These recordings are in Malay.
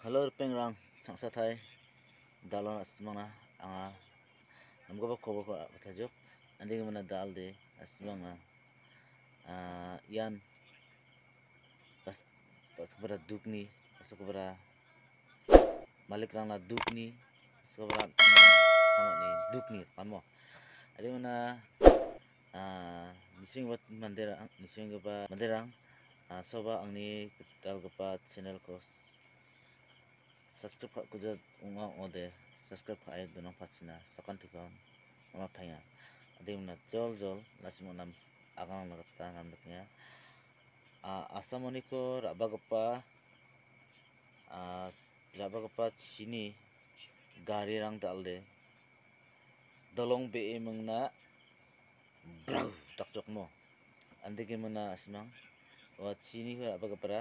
Halo pengrang sang satai dalon asmana anga namgo ba kobo ko batajuk andi mana dal de asmanga yan pas kubara dukni pas kubara malik rang na dukni pas kubara kamo ni dukni kamo adi mana nising bat manderang soba angni dal gapa channel ko subscribe ko jad unga ode subscribe ka ay dunong patsina sakan tikam mama paya adi mana jol nasimo nam agang nagata namdaknya asamoni ko rabagapa chini gari rang dalde dolong be mangna brau takjok mo andike mana asmang wa chini ko rabagapara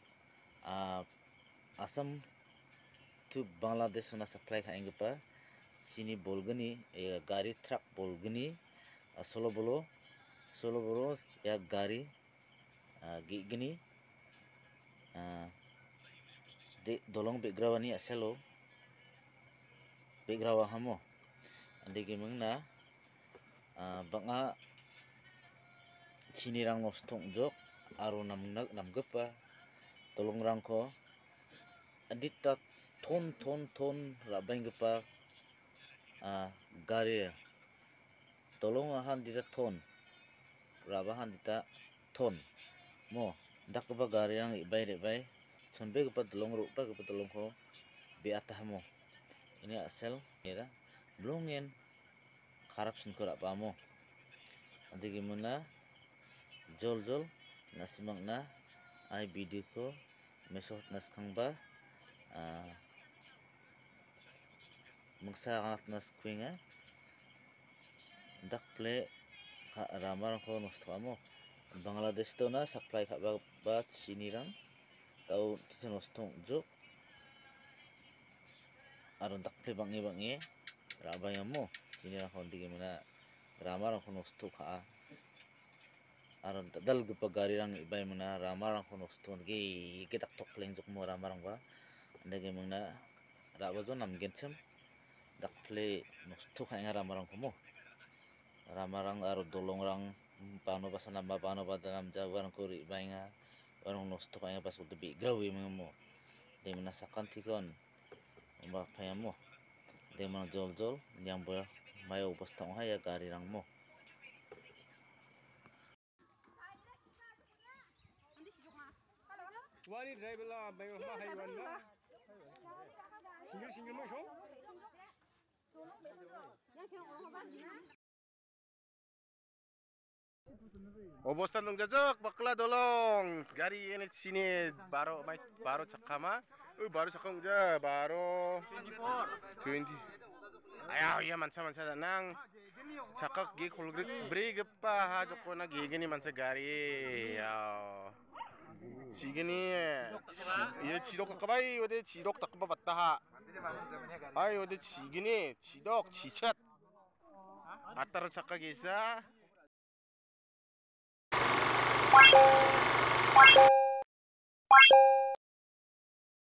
Asam to Bangladesh na supply ka ingpa sini bolgani gari truck bolgani solo bolo ya gari gigini de dolong begrawani aselo begrawa hamo ande gimengna banga sini rang nostong jok aro namgapa dolong rangko adita ton rabengpa gari tolong ahan dita ton rabahan dita ton mo dakba gari yang ibai sonbe gpa tolong rupa gpa tolong ko be atah mo ini asal era blongen kharap sinko raba mo adi gimana jol nasimang na ai video ko mesot naskang ba magsakanat nas kuinga dakple ka ramar ko nosto mo Bangladesh to na supply ka ba sinirang tau tisa nosto jo aron dakple bangi rabaya mo sinirang ko digi mana ramar ko nosto ka aron dal gupa gari rang ibay mana ramar ko nosto gi gitak tok pleng jok mo ramar ba andage mana raba jo nam gensem dakple nosto ka nga ramarang ko mo ramarang aro dolong rang pano basana pano badanam jawarang ko ibay nga warang nosto ka nga pasul bi grawi mga mo de mana sakan tikon ba paya mo de mana jol yang boya mayo bastang haya gari rang mo Wani driver la bayo ma haywan la single mo show Obostan dong jajak bakla dolong gari ini sini baru cakama baru cakam ja baru 20 ayo iya mansa nang cakak gi kulgrik beri gepa ha joko na gini mansa gari ya 지근이 얘 지독 가까이 어디 지독 닦아 봤다 하 아이 어디 지근이 지독 지쳇 아따로 착각이 있어